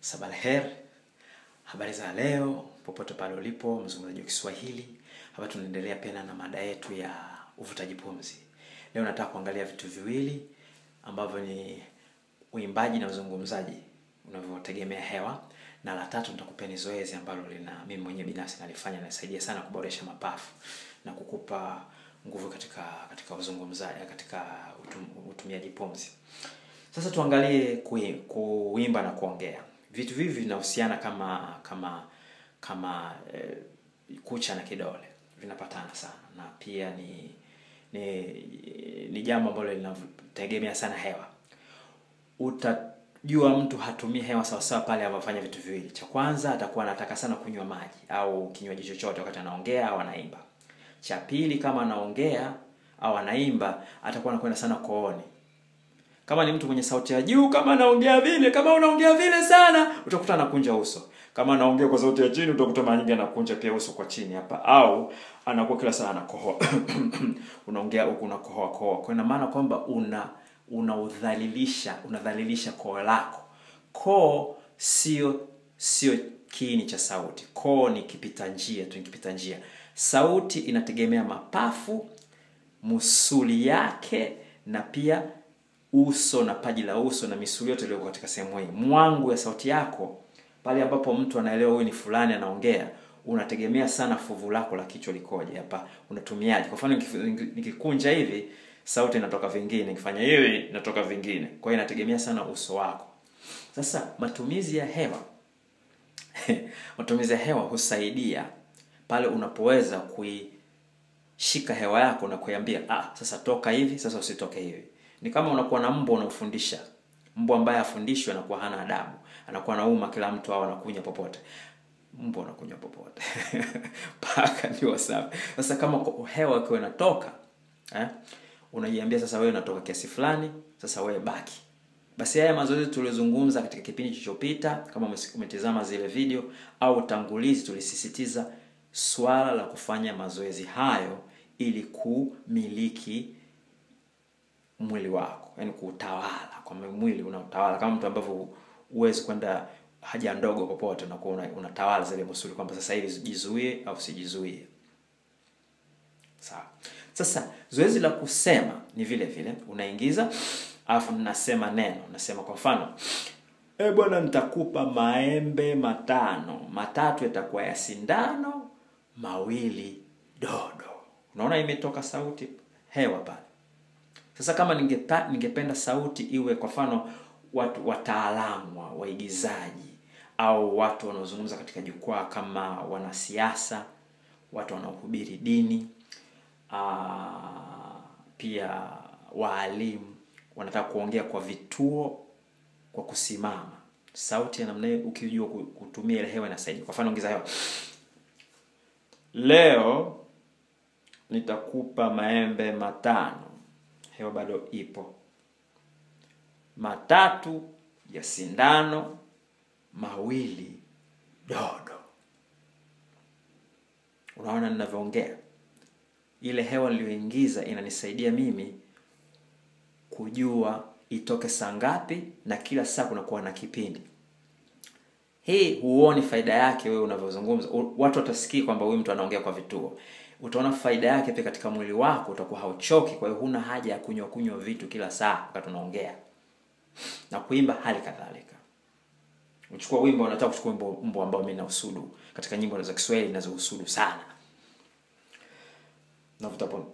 Sabalher, habari za leo, popote pale ulipo mzungumzaji wa Kiswahili. Hapa tunaendelea pia na mada yetu ya uvutaji pumzi. Leo nataka kuangalia vitu viwili ambavyo ni uimbaji na uzungumzaji unavyotegemea hewa, na la tatu nitakupea ni zoezi ambalo mimi mwenyewe binafsi nalifanya na nisaidia sana kuboresha mapafu na kukupa nguvu katika uzungumzaji, katika utumiaji pumzi. Sasa tuangalie kuimba na kuongea. Vitu hivi vinahusiana kama kucha na kidole, vinapatana sana, na pia ni jambo ambalo linategemea sana hewa. Utajua mtu hatumii hewa sawa sawa pale anapofanya vitu viwili. Cha kwanza, atakuwa anataka sana kunywa maji au kinywaji chochote wakati anaongea au anaimba. Cha pili, kama anaongea au anaimba, atakuwa anakwenda sana kooni. Kama ni mtu mwenye sauti ya juu, kama unaongea vile sana, utakuta anakunja uso. Kama anaongea kwa sauti ya chini, utakuta mara nyingi anakunja pia uso kwa chini hapa, au anakuwa kila saa anakohoa. Unaongea huku unakohoa. Kwa maana kwamba unadhalilisha koo lako. Koo sio kiini cha sauti. Koo ni kipita njia. Sauti inategemea mapafu, musuli yake, na pia uso na paji la uso na misuli yote iliyo katika sehemu hii. Mwangu ya sauti yako, pale ambapo mtu anaelewa huyu ni fulani anaongea, unategemea sana fuvu lako la kichwa likoje hapa, unatumiaje. Kwa mfano nikikunja hivi, sauti inatoka vingine, nikifanya hivi inatoka vingine. Kwa hiyo inategemea sana uso wako. Sasa matumizi ya hewa husaidia pale unapoweza kuishika hewa yako na kuiambia, sasa toka hivi, sasa usitoke hivi. Ni kama unakuwa na mbwa unamfundisha. Mbwa ambaye afundishwe anakuwa hana adabu. Anakuwa anauma kila mtu au anakunya popote. Mbwa anakunya popote. Paka ni wasafi. Sasa kama hewa ikiwa inatoka, unaiambia sasa wewe unatoka kiasi fulani, sasa wewe baki. Basi haya mazoezi tulizozungumza katika kipindi kilichopita, kama umetazama zile video au utangulizi, tulisisitiza swala la kufanya mazoezi hayo ili kumiliki mwili wako, yani kuutawala. Kwa mwili unautawala kama mtu ambavyo uwezi kwenda haja ndogo popote, na unatawala zile musuli kwamba sasa hivi jizuie au sijizuie. Sawa. Sasa zoezi la kusema ni vile vile, unaingiza alafu unasema neno. Unasema kwa mfano, bwana nitakupa maembe 5. 3 yatakuwa ya sindano, 2 dodo. Unaona imetoka sauti hewa pale. Sasa kama ningependa sauti iwe kwa mfano watu wataalamu, waigizaji, au watu wanaozungumza katika jukwaa kama wanasiasa, watu wanaohubiri dini, pia walimu wanataka kuongea kwa vituo kwa kusimama. Sauti ya namna hiyo ukijua kutumia ile hewa inasaidia. Kwa mfano ongeza hewa. Leo nitakupa maembe 5. Hewa bado ipo. 3 ya sindano, 2 dodo. Unaona ninavyoongea? Ile hewa niliyoingiza inanisaidia mimi kujua itoke saa ngapi, na kila saa kunakuwa na kipindi. Hii huoni faida yake wewe unavyozungumza. Watu watasikia kwamba huyu mtu anaongea kwa vituo. Utaona faida yake pia katika mwili wako, utakuwa hauchoki. Kwa hiyo huna haja ya kunywa vitu kila saa wakati unaongea. Na kuimba hali kadhalika. Uchukua wimbo, unataka kuchukua wimbo ambao mimi nausudu katika nyimbo za Kiswahili ninazousudu sana. Navuta pumzi.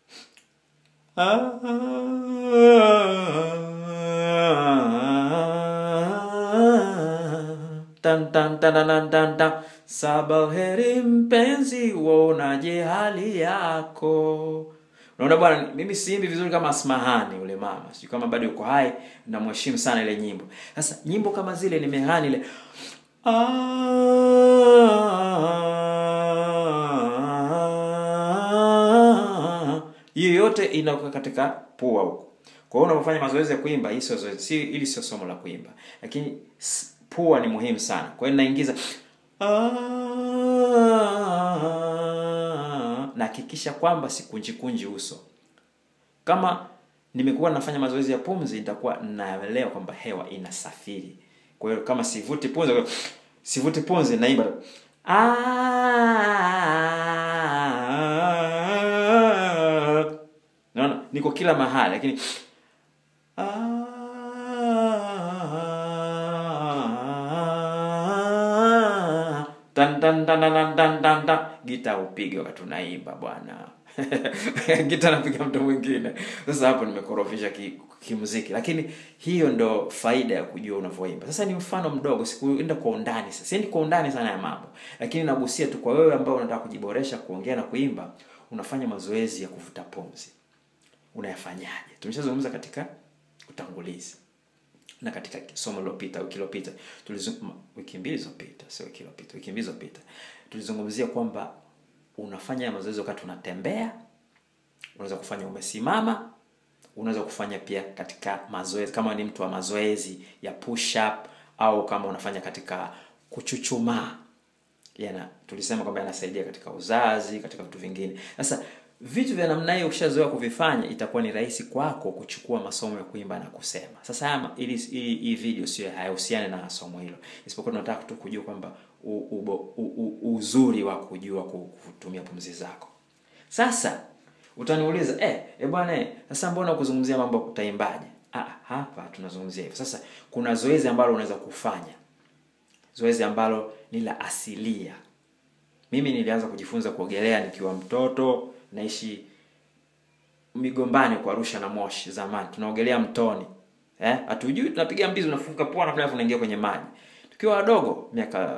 Tan tan tan tan tan. Sabalheri mpenzi, uonaje hali yako? Unaona bwana, mimi siimbi vizuri kama Asmahani ule mama. Sio kama bado yuko hai, na mheshimu sana ile nyimbo. Sasa nyimbo kama zile nimehani ile yote inakuwa katika pua huko. Kwa hiyo unapofanya mazoezi ya kuimba, hii sio zoezi, ili sio somo la kuimba. Lakini pua ni muhimu sana. Kwa hiyo naingiza na hakikisha kwamba sikunji uso. Kama nimekuwa nafanya mazoezi ya pumzi, nitakuwa naelewa kwamba hewa inasafiri Kwa hiyo kama sivuti pumzi naimba naona niko kila mahali, lakini tan tan tan tan tan tan tan, gita upige wakati unaimba bwana. Gita napiga mtu mwingine. Sasa hapo nimekorofisha kimuziki, lakini hiyo ndo faida ya kujua unavyoimba. Sasa ni mfano mdogo, sikuenda kwa undani. Sasa siendi kwa undani sana ya mambo, lakini nagusia tu kwa wewe ambao unataka kujiboresha kuongea na kuimba, unafanya mazoezi ya kuvuta pumzi. Unayafanyaje? Tumeshazungumza katika utangulizi na katika somo lililopita, wiki iliyopita, wiki mbili zilizopita, sio wiki iliyopita, wiki mbili zilizopita, tulizungumzia kwamba unafanya mazoezi wakati unatembea, unaweza kufanya umesimama, unaweza kufanya pia katika mazoezi kama ni mtu wa mazoezi ya push up, au kama unafanya katika kuchuchumaa. Tulisema kwamba yanasaidia katika uzazi, katika vitu vingine. Sasa vitu vya namna hiyo ukishazoea kuvifanya, itakuwa ni rahisi kwako kuchukua masomo ya kuimba na kusema. Sasa hii video sio haihusiani na somo hilo, isipokuwa tunataka tu kujua kwamba uzuri wa kujua kutumia pumzi zako. Sasa utaniuliza bwana, sasa mbona kuzungumzia mambo ya utaimbaje? Hapa tunazungumzia hivyo. Sasa kuna zoezi ambalo unaweza kufanya, zoezi ambalo ni la asilia. Mimi nilianza kujifunza kuogelea nikiwa mtoto, naishi Migombani kwa Arusha na Moshi zamani. Tunaogelea mtoni. Hatujui, tunapiga mbizi, unafunga pua na unaingia kwenye maji. Tukiwa wadogo, miaka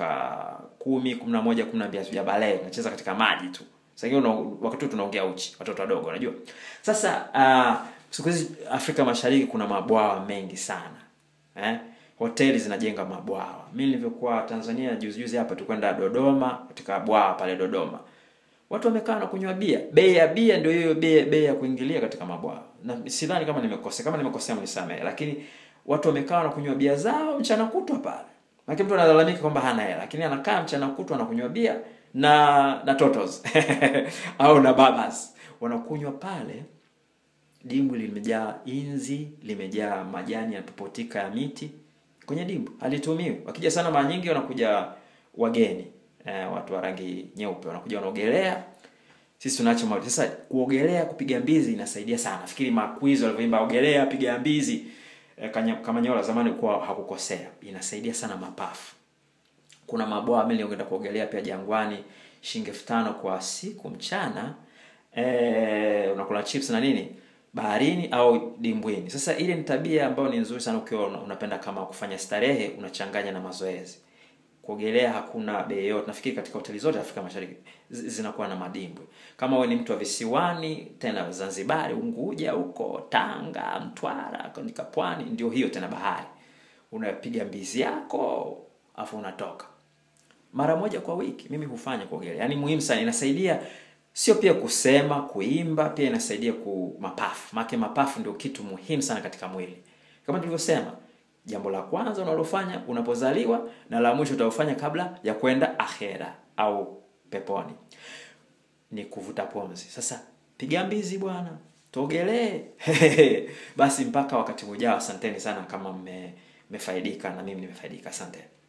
10, 11, 12 tujabalee, tunacheza katika maji tu. Sasa hiyo wakati tunaongea uchi, watoto wadogo unajua. Sasa siku hizi Afrika Mashariki kuna mabwawa mengi sana. Hoteli zinajenga mabwawa. Mimi nilivyokuwa Tanzania juzi hapa tukwenda Dodoma, katika bwawa pale Dodoma. Watu wamekaa na kunywa bia. Bei ya bia ndio hiyo bei ya kuingilia katika mabwawa. Na sidhani kama nimekosea. Kama nimekosea mnisamehe, lakini watu wamekaa na kunywa bia zao mchana kutwa pale. Lakini mtu analalamika kwamba hana hela, lakini anakaa mchana kutwa na kunywa bia na totos au na babas. Wanakunywa pale, dimbwi limejaa inzi, limejaa majani yanapopotika ya miti kwenye dimbwi. Halitumiwi. Wakija sana mara nyingi wanakuja wageni, watu wa rangi nyeupe wanakuja wanaogelea. Sisi tunaacha mambo. Sasa kuogelea, kupiga mbizi inasaidia sana. Nafikiri Makwizo alivyoimba ogelea piga mbizi, kama Nyola zamani kwa hakukosea. Inasaidia sana mapafu. Kuna mabwawa mimi nilienda kuogelea pia Jangwani, shilingi 5,000 kwa siku mchana. Unakula chips na nini baharini au dimbwini. Sasa ile ni tabia ambayo ni nzuri sana ukiwa unapenda kama kufanya starehe, unachanganya na mazoezi. Kuogelea hakuna bei yote. Nafikiri katika hoteli zote Afrika Mashariki zinakuwa na madimbwi. Kama wewe ni mtu wa visiwani, tena Zanzibar, Unguja huko, Tanga, Mtwara, katika pwani, ndio hiyo tena bahari. Unapiga mbizi yako, afu unatoka. Mara moja kwa wiki mimi hufanya kuogelea. Yaani muhimu sana, inasaidia sio pia kusema, kuimba, pia inasaidia mapafu. Maana mapafu ndio kitu muhimu sana katika mwili. Kama tulivyosema, jambo la kwanza unalofanya unapozaliwa na la mwisho utalofanya kabla ya kwenda akhera au peponi ni kuvuta pumzi. Sasa piga mbizi bwana, tuogelee. Basi mpaka wakati ujao, asanteni sana kama mmefaidika na mimi nimefaidika. Asante.